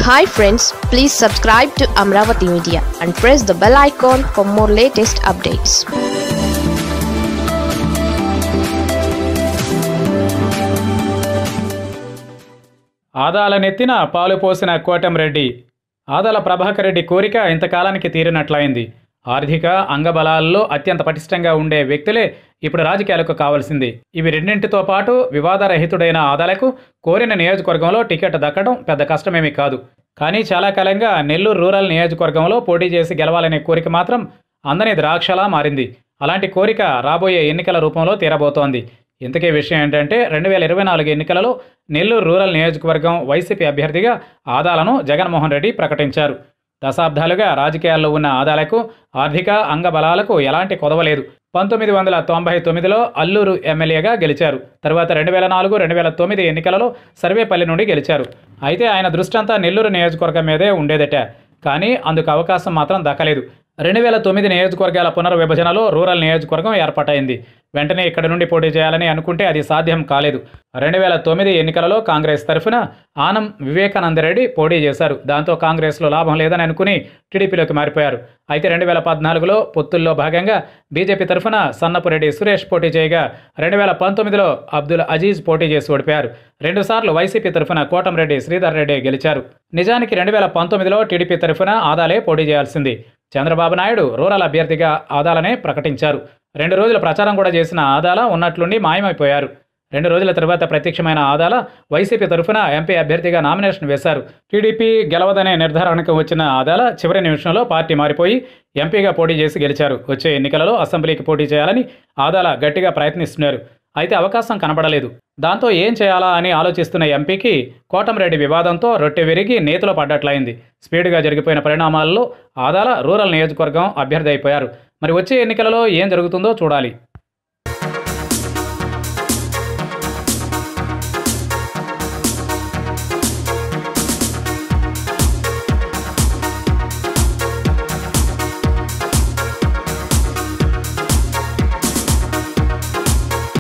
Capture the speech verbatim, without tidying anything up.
Hi friends, please subscribe to Amaravathi Media and press the bell icon for more latest updates. Adala నెత్తిన పాలు పోసిన కోటంరెడ్డి. ఆదాల ప్రభాకర్ రెడ్డి కోరిక ఇంతకాలానికి తీరినట్లయింది. ఆర్థిక అంగబలాల్లో అత్యంత పటిష్టంగా ఉండే వ్యక్తులే ఇప్పుడు రాజకీయాలకు కావాల్సింది. ఇవి రెండింటితో పాటు వివాదరహితుడైన ఆదాలకు కోరిన నియోజకవర్గంలో టికెట్ దక్కడం పెద్ద కష్టమేమీ కాదు. కానీ చాలా కాలంగా నెల్లూరు రూరల్ నియోజకవర్గంలో పోటీ చేసి గెలవాలనే కోరిక మాత్రం అందని ద్రాక్షలా మారింది. అలాంటి కోరిక రాబోయే ఎన్నికల రూపంలో తీరబోతోంది. ఇంతకీ విషయం ఏంటంటే రెండు వేల ఇరవై నాలుగు ఎన్నికలలో నెల్లూరు రూరల్ నియోజకవర్గం వైసీపీ అభ్యర్థిగా ఆదాలను జగన్మోహన్ రెడ్డి ప్రకటించారు. దశాబ్దాలుగా రాజకీయాల్లో ఉన్న ఆదాలకు ఆర్థిక అంగబలాలకు ఎలాంటి కొదవలేదు. పంతొమ్మిది వందల తొంభై తొమ్మిదిలో అల్లూరు ఎమ్మెల్యేగా గెలిచారు. తర్వాత రెండు వేల నాలుగు రెండు వేల తొమ్మిది ఎన్నికలలో సర్వేపల్లి నుండి గెలిచారు. అయితే ఆయన దృష్టంతా నెల్లూరు నియోజకవర్గం మీదే ఉండేదట. కానీ అందుకు అవకాశం మాత్రం దక్కలేదు. రెండు వేల తొమ్మిది నియోజకవర్గాల పునర్విభజనలో రూరల్ నియోజకవర్గం ఏర్పాటైంది. వెంటనే ఇక్కడ నుండి పోటీ చేయాలని అనుకుంటే అది సాధ్యం కాలేదు. రెండు వేల తొమ్మిది ఎన్నికలలో కాంగ్రెస్ తరఫున ఆనం వివేకానందరెడ్డి పోటీ చేశారు. దాంతో కాంగ్రెస్లో లాభం లేదని అనుకుని టీడీపీలోకి మారిపోయారు. అయితే రెండు వేల పద్నాలుగులో పొత్తుల్లో భాగంగా బీజేపీ తరఫున సన్నపురెడ్డి సురేష్ పోటీ చేయగా రెండు వేల పంతొమ్మిదిలో అబ్దుల్ అజీజ్ పోటీ చేసి ఓడిపోయారు. రెండుసార్లు వైసీపీ తరఫున కోటంరెడ్డి శ్రీధర్ రెడ్డి గెలిచారు. నిజానికి రెండు వేల పంతొమ్మిదిలో టీడీపీ తరఫున ఆదాలే పోటీ చేయాల్సింది. చంద్రబాబు నాయుడు రూరల్ అభ్యర్థిగా ఆదాలనే ప్రకటించారు. రెండు రోజుల ప్రచారం కూడా చేసిన ఆదాల ఉన్నట్లుండి మాయమైపోయారు. రెండు రోజుల తర్వాత ప్రత్యక్షమైన ఆదాల వైసీపీ తరఫున ఎంపీ అభ్యర్థిగా నామినేషన్ వేశారు. టీడీపీ గెలవదనే నిర్ధారణకు వచ్చిన ఆదాల చివరి నిమిషంలో పార్టీ మారిపోయి ఎంపీగా పోటీ చేసి గెలిచారు. వచ్చే ఎన్నికలలో అసెంబ్లీకి పోటీ చేయాలని ఆదాల గట్టిగా ప్రయత్నిస్తున్నారు. అయితే అవకాశం కనబడలేదు. దాంతో ఏం చేయాలా అని ఆలోచిస్తున్న ఎంపీకి కోటంరెడ్డి వివాదంతో రొట్టె విరిగి నేతిలో పడ్డట్లయింది. స్పీడ్గా జరిగిపోయిన పరిణామాల్లో ఆదాల రూరల్ నియోజకవర్గం అభ్యర్థి అయిపోయారు. మరి వచ్చే ఎన్నికలలో ఏం జరుగుతుందో చూడాలి.